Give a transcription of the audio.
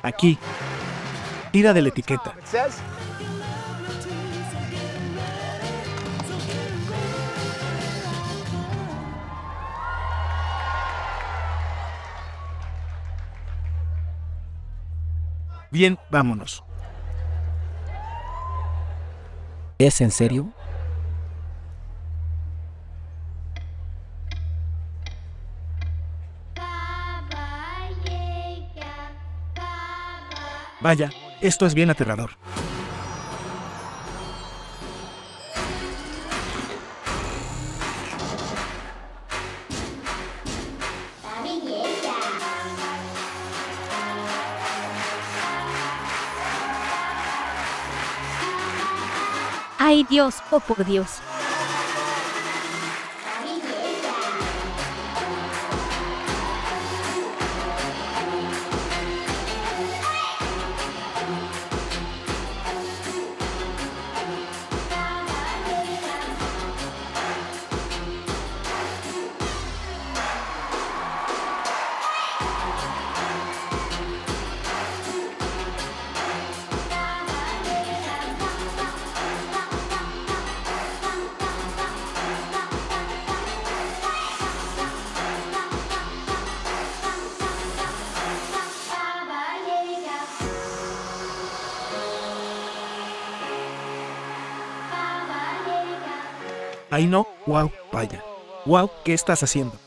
Aquí. Tira de la etiqueta. Bien, vámonos. ¿Es en serio? Vaya, esto es bien aterrador. ¡Ay, Dios! ¡Oh, por Dios! Ay no, wow, vaya. Wow, ¿qué estás haciendo?